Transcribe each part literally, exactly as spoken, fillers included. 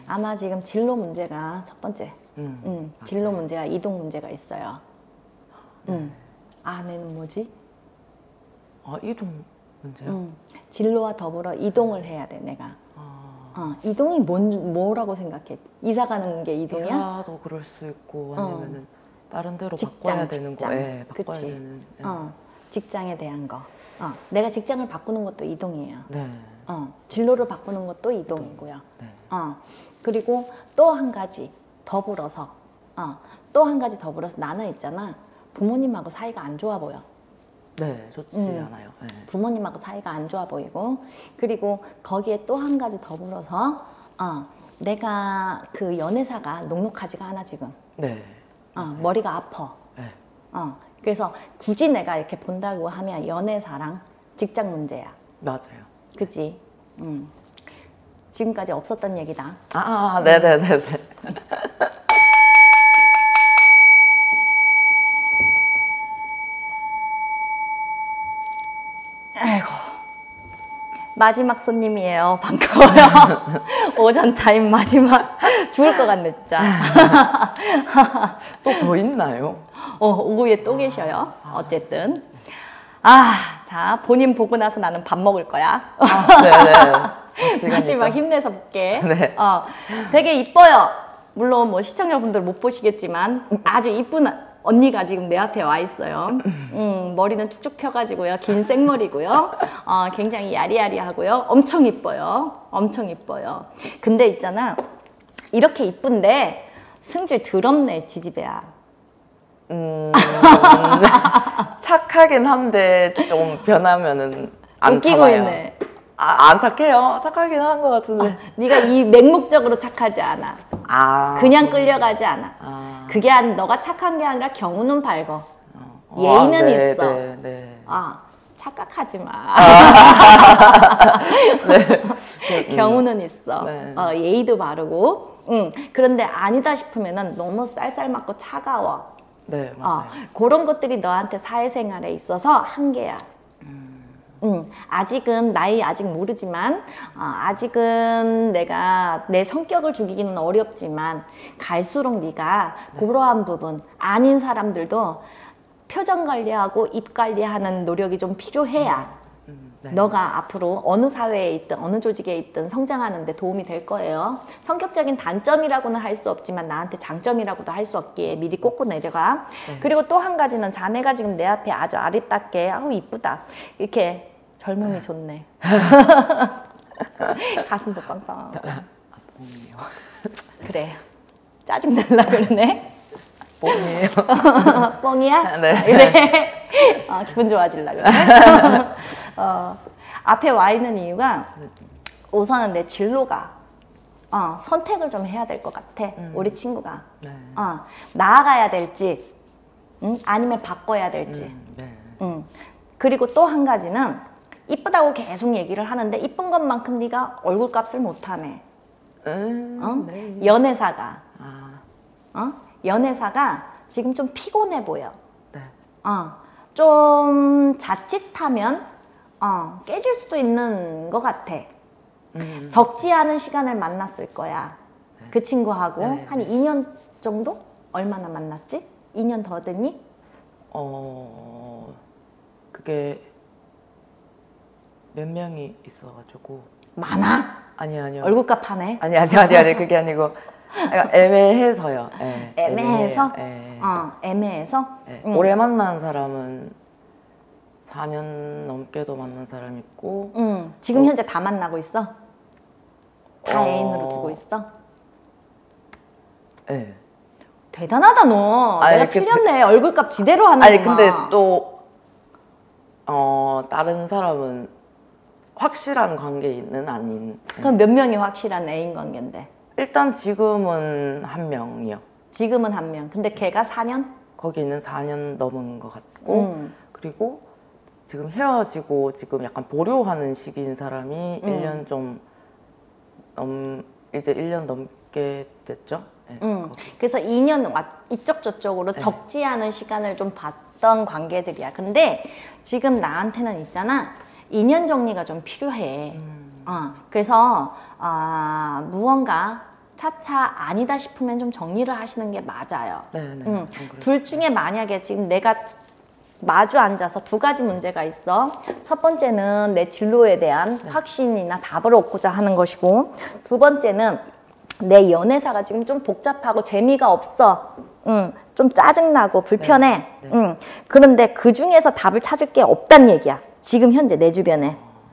아마 지금 진로 문제가 첫 번째. 음, 음, 진로 문제와 이동 문제가 있어요. 네. 음. 아내는 뭐지? 아, 이동 문제요? 음, 진로와 더불어 이동을 해야 돼, 내가. 아, 어, 이동이 뭔, 뭐라고 생각해? 이사 가는 게 이동이야? 이사도 그럴 수 있고 아니면은 어. 다른 데로 직장, 바꿔야 되는 거, 직장. 예, 바꿔야 그치? 되는. 예. 어, 직장에 대한 거. 어, 내가 직장을 바꾸는 것도 이동이에요. 네. 어, 진로를 바꾸는 것도 이동이고요. 네. 어, 그리고 또 한 가지 더불어서, 어, 또 한 가지 더불어서 나는 있잖아. 부모님하고 사이가 안 좋아 보여. 네, 좋지 음. 않아요. 네. 부모님하고 사이가 안 좋아 보이고, 그리고 거기에 또 한 가지 더불어서, 어, 내가 그 연애사가 녹록하지가 않아 지금. 네. 어, 머리가 아파. 네. 어, 그래서 굳이 내가 이렇게 본다고 하면 연애사랑 직장 문제야. 맞아요. 그치? 음. 지금까지 없었던 얘기다. 아, 아 네네네네. 아이고. 마지막 손님이에요. 반가워요. 오전 타임 마지막. 죽을 것 같네, 진짜. 또 더 있나요? 어, 오후에 또 계셔요. 어쨌든. 아, 자, 본인 보고 나서 나는 밥 먹을 거야. 아, 네네. 마지막 힘내서 볼게. 네. 어, 되게 이뻐요. 물론 뭐 시청자분들 못 보시겠지만 아주 이쁜 언니가 지금 내 앞에 와 있어요. 음, 머리는 쭉쭉 펴가지고요. 긴 생머리고요. 어, 굉장히 야리야리하고요. 엄청 이뻐요. 엄청 이뻐요. 근데 있잖아. 이렇게 이쁜데 승질 더럽네, 지지배야. 음, 착하긴 한데 좀 변하면은 안 웃기고 참아요. 있네. 아, 안 착해요? 착하긴 한 것 같은데. 어, 네가 이 맹목적으로 착하지 않아. 아, 그냥 끌려가지 않아. 아, 그게 한 너가 착한 게 아니라 경우는 밝어. 어, 예의는 아, 네, 있어. 네, 네. 아, 착각하지 마. 네. 경우는 있어. 네. 어, 예의도 바르고. 응. 그런데 아니다 싶으면은 너무 쌀쌀 맞고 차가워. 네, 맞아요. 어, 그런 것들이 너한테 사회생활에 있어서 한계야. 음, 아직은 나이 아직 모르지만 어, 아직은 내가 내 성격을 죽이기는 어렵지만 갈수록 네가 네. 그러한 부분 아닌 사람들도 표정 관리하고 입 관리하는 노력이 좀 필요해야 음, 네. 너가 앞으로 어느 사회에 있든 어느 조직에 있든 성장하는 데 도움이 될 거예요. 성격적인 단점이라고는 할 수 없지만 나한테 장점이라고도 할 수 없기에 미리 꽂고 내려가. 네. 그리고 또 한 가지는 자네가 지금 내 앞에 아주 아리답게 아우 이쁘다 이렇게 젊음이 네. 좋네. 가슴도 빵빵하고. 아, 뽕이요. 그래. 짜증 날라 그러네. 뽕이에요. 뻥이야? 네. 그래. 어, 기분 좋아질라 그래. 어, 앞에 와 있는 이유가 우선은 내 진로가 어, 선택을 좀 해야 될 것 같아. 음. 우리 친구가. 네. 어, 나아가야 될지 응? 아니면 바꿔야 될지. 음, 네. 응. 그리고 또 한 가지는 이쁘다고 계속 얘기를 하는데 이쁜 것만큼 네가 얼굴값을 못하네. 음, 어? 네. 연애사가 아, 어? 연애사가 지금 좀 피곤해 보여. 네. 어, 좀 자칫하면 어, 깨질 수도 있는 것 같아. 음. 적지 않은 시간을 만났을 거야. 네. 그 친구하고 네, 한 네. 이 년 정도? 얼마나 만났지? 이 년 더 됐니? 어, 그게 몇 명이 있어가지고. 많아? 아니, 아니요. 얼굴값 하네. 아니, 아니, 아니, 아니, 그게 아니고. 그러니까 애매해서요. 예, 애매해서? 애매해요. 예. 어, 애매해서? 예. 응. 오래 만난 사람은 사 년 넘게도 만난 사람 있고. 응. 지금 어. 현재 다 만나고 있어? 다 어. 애인으로 두고 있어? 예. 대단하다 너. 아니, 내가 그- 틀렸네. 얼굴값 지대로 하는구나. 아니, 근데 또, 어, 다른 사람은 확실한 관계는 아닌. 그럼 몇 명이 확실한 애인 관계인데? 일단 지금은 한 명이요. 지금은 한 명. 근데 걔가 사 년? 거기는 사 년 넘은 것 같고. 음. 그리고 지금 헤어지고 지금 약간 보류하는 시기인 사람이 음. 일 년 좀 넘, 이제 일 년 넘게 됐죠. 네, 응. 거기. 그래서 이 년 왔- 이쪽 저쪽으로 네. 적지 않은 시간을 좀 봤던 관계들이야. 근데 지금 나한테는 있잖아. 이 년 정리가 좀 필요해. 음. 어, 그래서 아, 무언가 차차 아니다 싶으면 좀 정리를 하시는 게 맞아요. 네, 네. 음, 좀 그래요. 둘 중에 만약에 지금 내가 마주 앉아서 두 가지 문제가 있어. 첫 번째는 내 진로에 대한 네. 확신이나 답을 얻고자 하는 것이고, 두 번째는 내 연애사가 지금 좀 복잡하고 재미가 없어. 응, 좀 짜증나고 불편해. 네, 네. 응. 그런데 그 중에서 답을 찾을 게 없단 얘기야. 지금 현재 내 주변에.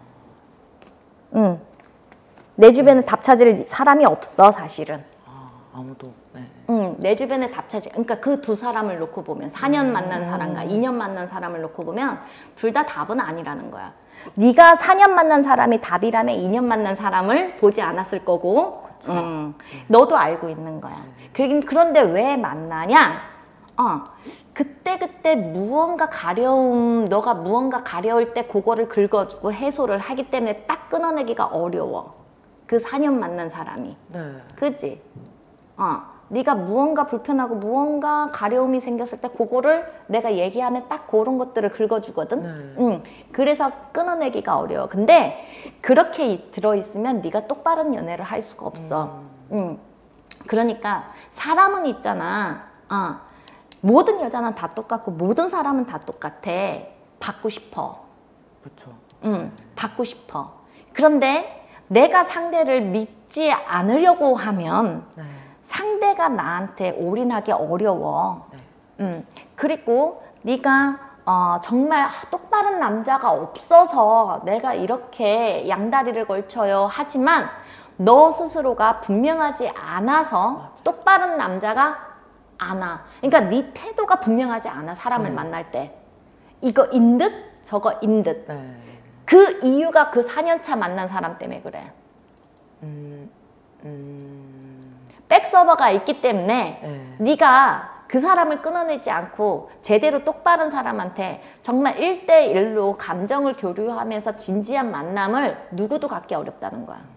응. 내 주변에 답 찾을 사람이 없어, 사실은. 아, 아무도. 네. 응, 내 주변에 답 찾을. 그러니까 그 두 사람을 놓고 보면, 사 년 만난 사람과 이 년 만난 사람을 놓고 보면 둘 다 답은 아니라는 거야. 네가 사 년 만난 사람이 답이라면 이 년 만난 사람을 보지 않았을 거고, 음, 너도 알고 있는 거야. 그러긴 그런데 왜 만나냐? 어, 그때 그때 무언가 가려움, 너가 무언가 가려울 때 그거를 긁어주고 해소를 하기 때문에 딱 끊어내기가 어려워. 그 사 년 만난 사람이. 네. 그지? 어, 네가 무언가 불편하고 무언가 가려움이 생겼을 때 그거를 내가 얘기하면 딱 그런 것들을 긁어주거든. 네. 응. 그래서 끊어내기가 어려워. 근데 그렇게 이- 들어있으면 네가 똑바른 연애를 할 수가 없어. 음. 응. 그러니까 사람은 있잖아. 어, 모든 여자는 다 똑같고 모든 사람은 다 똑같아. 받고 싶어. 그렇죠. 응. 받고 싶어. 그런데 내가 상대를 믿지 않으려고 하면 네. 상대가 나한테 올인하기 어려워. 네. 음, 그리고 네가 어, 정말 아, 똑바른 남자가 없어서 내가 이렇게 양다리를 걸쳐요. 하지만 너 스스로가 분명하지 않아서 맞아. 똑바른 남자가 안 와. 그러니까 네 태도가 분명하지 않아. 사람을 네. 만날 때. 이거인 듯 저거인 듯. 네. 그 이유가 그 사 년 차 만난 사람 때문에 그래. 음, 음, 백서버가 있기 때문에 네. 네가 그 사람을 끊어내지 않고 제대로 똑바른 사람한테 정말 일 대일로 감정을 교류하면서 진지한 만남을 누구도 갖기 어렵다는 거야.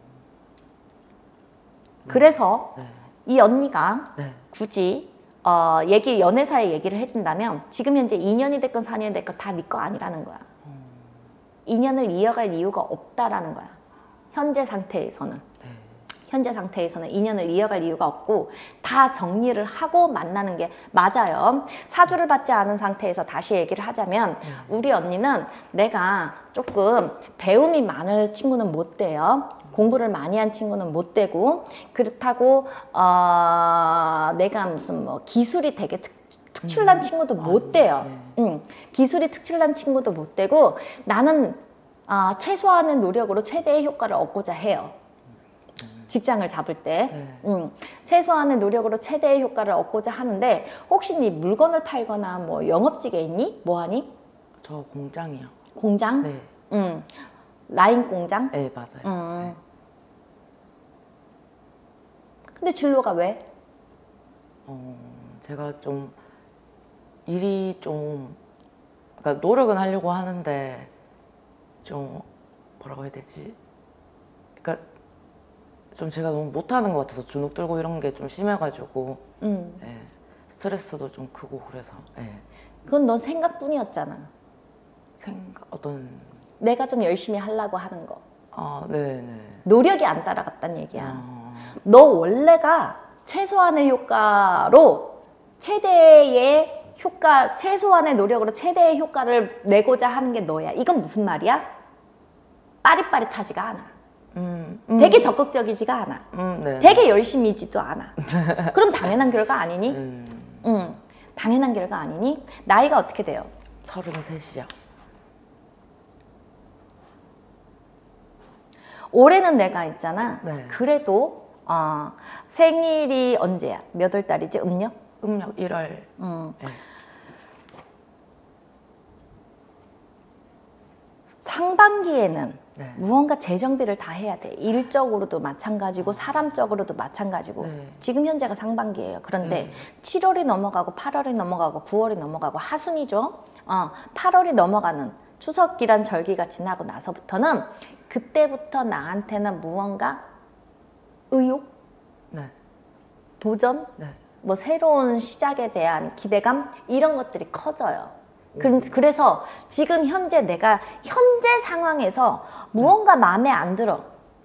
그래서 네. 이 언니가 네. 굳이 어, 얘기 연애사의 얘기를 해준다면 지금 현재 이 년이 됐건 사 년이 됐건 다 네 거 아니라는 거야. 이 년을 이어갈 이유가 없다라는 거야. 현재 상태에서는. 네. 현재 상태에서는 이 년을 이어갈 이유가 없고 다 정리를 하고 만나는 게 맞아요. 사주를 받지 않은 상태에서 다시 얘기를 하자면 우리 언니는 내가 조금 배움이 많을 친구는 못 돼요. 공부를 많이 한 친구는 못 되고 그렇다고 어, 내가 무슨 뭐 기술이 되게 특, 특출난 친구도 못 돼요. 응. 기술이 특출난 친구도 못 되고 나는 아, 최소한의 노력으로 최대의 효과를 얻고자 해요. 직장을 잡을 때 네. 음, 최소한의 노력으로 최대의 효과를 얻고자 하는데 혹시 네 물건을 팔거나 뭐 영업직에 있니? 뭐하니? 저 공장이요. 공장? 네. 음, 라인 공장? 네, 맞아요. 음. 근데 진로가 왜? 어, 제가 좀 일이 좀 그러니까 노력은 하려고 하는데 좀 뭐라고 해야 되지? 그러니까 좀 제가 너무 못하는 것 같아서 주눅 들고 이런 게 좀 심해가지고 음. 예, 스트레스도 좀 크고 그래서 예. 그건 넌 생각뿐이었잖아. 생각 어떤 내가 좀 열심히 하려고 하는 거. 아 네네 노력이 안 따라갔단 얘기야. 아, 너 원래가 최소한의 효과로 최대의 효과, 최소한의 노력으로 최대의 효과를 내고자 하는 게 너야. 이건 무슨 말이야? 빠릿빠릿하지가 않아. 음, 음, 되게 적극적이지가 않아. 음, 네. 되게 열심히지도 않아. 그럼 당연한 결과 아니니? 음, 응, 당연한 결과 아니니? 나이가 어떻게 돼요? 서른셋이요. 올해는 내가 있잖아. 네. 그래도 어, 생일이 언제야? 몇 월 달이지? 음력? 음력 일월. 음. 네. 상반기에는 네. 무언가 재정비를 다 해야 돼. 일적으로도 마찬가지고 사람적으로도 마찬가지고. 네. 지금 현재가 상반기예요. 그런데 네. 칠월이 넘어가고 팔월이 넘어가고 구월이 넘어가고 하순이죠. 어, 팔월이 넘어가는 추석이란 절기가 지나고 나서부터는 그때부터 나한테는 무언가 의욕, 네. 도전, 네. 뭐 새로운 시작에 대한 기대감 이런 것들이 커져요. 그- 그래서 지금 현재 내가 현재 상황에서 무언가 마음에 안 들어. 네.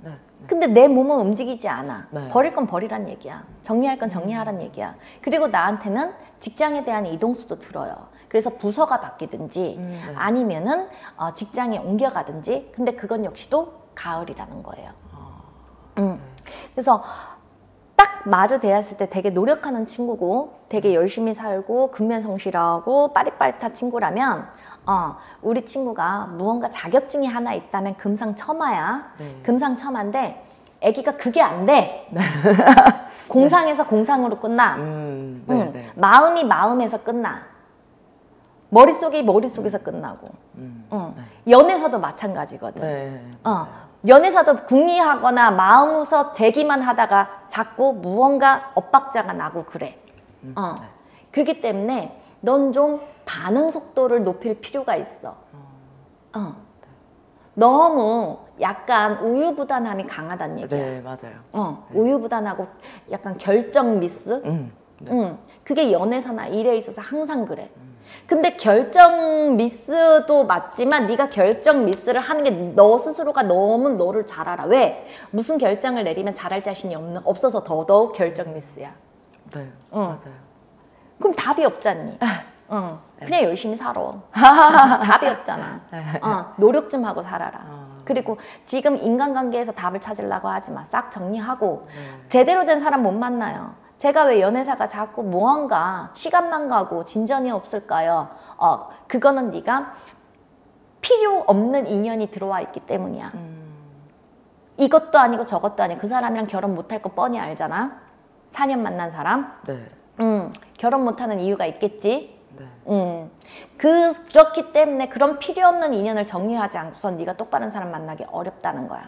근데 내 몸은 움직이지 않아. 네. 버릴 건 버리란 얘기야. 정리할 건 정리하란 얘기야. 그리고 나한테는 직장에 대한 이동수도 들어요. 그래서 부서가 바뀌든지 음, 네. 아니면은 어, 직장에 옮겨가든지. 근데 그건 역시도 가을이라는 거예요. 아, 음. 그래서 딱 마주 대했을 때 되게 노력하는 친구고 되게 열심히 살고 근면성실하고 빠릿빠릿한 친구라면 어, 우리 친구가 무언가 자격증이 하나 있다면 금상첨화야. 네. 금상첨화인데 애기가 그게 안 돼. 공상에서 공상으로 끝나. 음, 네, 응. 네. 마음이 마음에서 끝나. 머릿속이 머릿속에서 끝나고. 음, 응. 네. 연애서도 마찬가지거든. 네. 어, 연애사도 궁리하거나 마음에서 제기만 하다가 자꾸 무언가 엇박자가 나고 그래. 음, 어. 네. 그렇기 때문에 넌 좀 반응 속도를 높일 필요가 있어. 어. 너무 약간 우유부단함이 강하다는 얘기야. 네, 맞아요. 어, 우유부단하고 약간 결정 미스? 음, 네. 응. 그게 연애사나 일에 있어서 항상 그래. 근데 결정 미스도 맞지만 네가 결정 미스를 하는 게 너 스스로가 너무 너를 잘 알아. 왜? 무슨 결정을 내리면 잘할 자신이 없는, 없어서 더더욱 결정 미스야. 네, 응. 맞아요. 그럼 답이 없잖니. 응. 그냥 열심히 살아. 답이 없잖아. 어, 노력 좀 하고 살아라. 아. 그리고 지금 인간관계에서 답을 찾으려고 하지 마. 싹 정리하고 네. 제대로 된 사람 못 만나요. 제가 왜 연애사가 자꾸 무언가 시간만 가고 진전이 없을까요? 어, 그거는 네가 필요 없는 인연이 들어와 있기 때문이야. 음, 이것도 아니고 저것도 아니고 그 사람이랑 결혼 못할 거 뻔히 알잖아. 사 년 만난 사람. 네, 음, 결혼 못하는 이유가 있겠지. 네. 음, 그, 그렇기 때문에 그런 필요 없는 인연을 정리하지 않고선 네가 똑바른 사람 만나기 어렵다는 거야.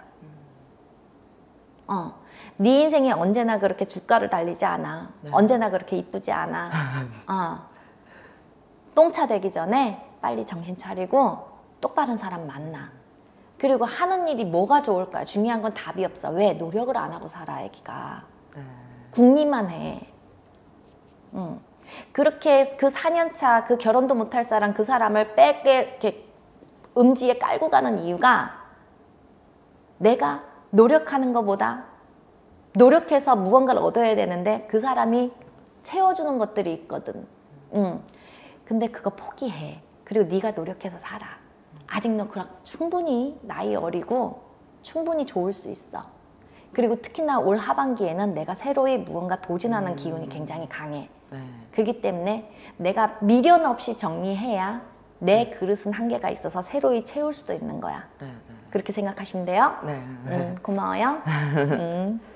어, 네 인생이 언제나 그렇게 주가를 달리지 않아. 네. 언제나 그렇게 이쁘지 않아. 어. 똥차 되기 전에 빨리 정신 차리고 똑바른 사람 만나. 그리고 하는 일이 뭐가 좋을까요? 중요한 건 답이 없어. 왜? 노력을 안 하고 살아, 애기가. 네. 궁리만 해. 응. 그렇게 그 사 년 차 그 결혼도 못할 사람 그 사람을 빼게 이렇게 음지에 깔고 가는 이유가 내가 노력하는 것보다 노력해서 무언가를 얻어야 되는데 그 사람이 채워주는 것들이 있거든. 응. 근데 그거 포기해. 그리고 네가 노력해서 살아. 아직 너 그냥 충분히 나이 어리고 충분히 좋을 수 있어. 그리고 특히나 올 하반기에는 내가 새로이 무언가 도전하는 음. 기운이 굉장히 강해. 네. 그렇기 때문에 내가 미련 없이 정리해야 내 그릇은 한계가 있어서 새로이 채울 수도 있는 거야. 네, 네. 그렇게 생각하시면 돼요. 네. 음, 고마워요. 음.